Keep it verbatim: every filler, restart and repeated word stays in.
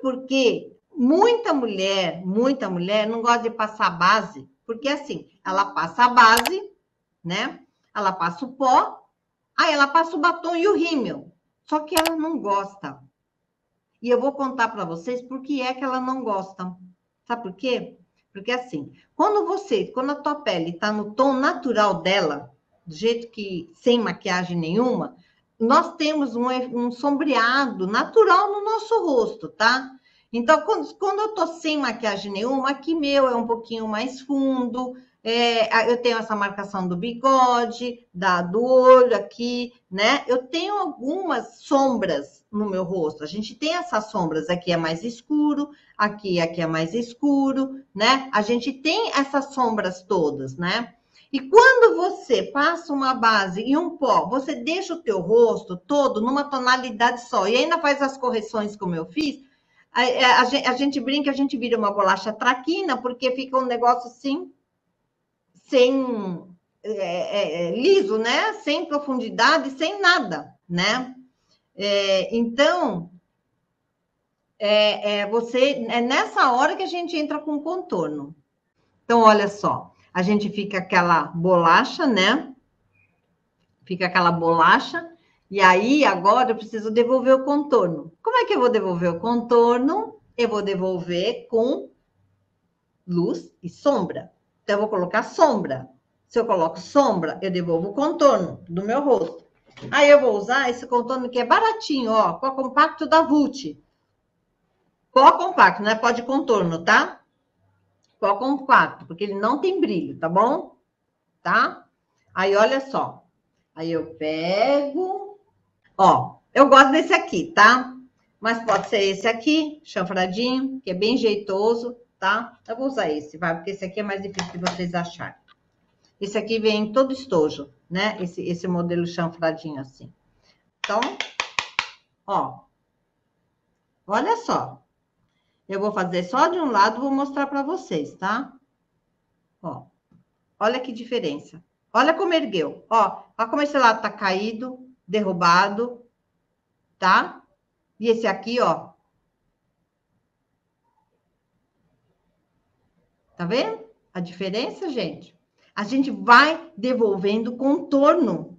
porque muita mulher, muita mulher não gosta de passar base, porque assim, ela passa a base, né? Ela passa o pó, aí ela passa o batom e o rímel. Só que ela não gosta. E eu vou contar para vocês por que é que ela não gosta. Sabe por quê? Porque assim, quando você, quando a tua pele está no tom natural dela, do jeito que, sem maquiagem nenhuma, nós temos um, um sombreado natural no nosso rosto, tá? Então, quando, quando eu tô sem maquiagem nenhuma, aqui meu é um pouquinho mais fundo, é, eu tenho essa marcação do bigode, da, do olho aqui, né? Eu tenho algumas sombras no meu rosto. A gente tem essas sombras, aqui é mais escuro, aqui, aqui é mais escuro, né? A gente tem essas sombras todas, né? E quando você passa uma base e um pó, você deixa o teu rosto todo numa tonalidade só e ainda faz as correções como eu fiz, a, a, a gente brinca, a gente vira uma bolacha traquina, porque fica um negócio assim, sem é, é, liso, né? Sem profundidade, sem nada, né? É, então, é, é, você, é nessa hora que a gente entra com contorno. Então, olha só, a gente fica aquela bolacha, né? Fica aquela bolacha, e aí agora eu preciso devolver o contorno. Como é que eu vou devolver o contorno? Eu vou devolver com luz e sombra. Então, eu vou colocar sombra. Se eu coloco sombra, eu devolvo o contorno do meu rosto. Aí eu vou usar esse contorno que é baratinho, ó, pó compacto da Vult. Pó compacto, não é pó de contorno, tá? Pó compacto, porque ele não tem brilho, tá bom? Tá? Aí, olha só. Aí eu pego... Ó, eu gosto desse aqui, tá? Mas pode ser esse aqui, chanfradinho, que é bem jeitoso, tá? Eu vou usar esse, vai, porque esse aqui é mais difícil de vocês acharem. Esse aqui vem todo estojo, né? Esse, esse modelo chanfradinho assim. Então, ó. Olha só. Eu vou fazer só de um lado, vou mostrar para vocês, tá? Ó. Olha que diferença. Olha como ergueu. Ó, olha como esse lado tá caído, derrubado, tá? E esse aqui, ó. Tá vendo a diferença, gente? A gente vai devolvendo contorno